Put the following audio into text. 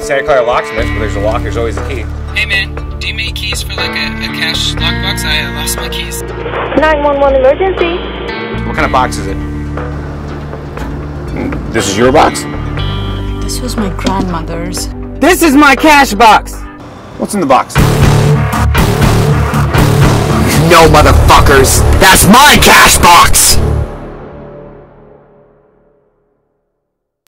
Santa Clara locksmith, where there's a lock, there's always a key. Hey man, do you make keys for like a cash lockbox? I lost my keys. 911 emergency. What kind of box is it? This is your box? This was my grandmother's. This is my cash box! What's in the box? No, motherfuckers! That's my cash box!